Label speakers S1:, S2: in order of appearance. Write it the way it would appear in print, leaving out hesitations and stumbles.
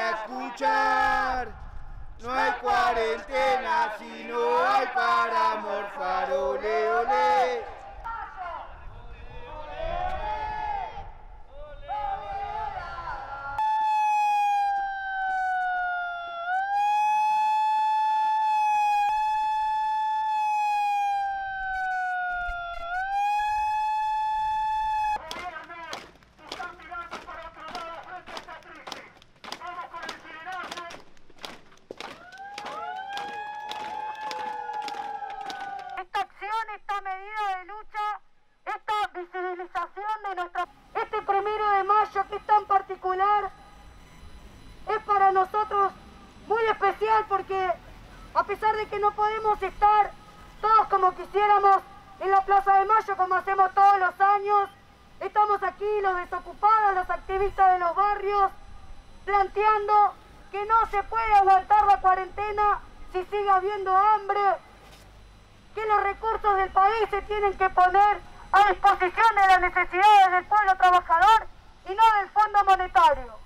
S1: a escuchar. No hay cuarentena si no hay para morfar, ole, ole.
S2: Esta medida de lucha, esta visibilización de este 1 de mayo que es tan particular, es para nosotros muy especial porque a pesar de que no podemos estar todos como quisiéramos en la Plaza de Mayo como hacemos todos los años, estamos aquí los desocupados, los activistas de los barrios, planteando que no se puede aguantar la cuarentena si sigue habiendo hambre, que los recursos del país se tienen que poner a disposición de las necesidades del pueblo trabajador y no del Fondo Monetario.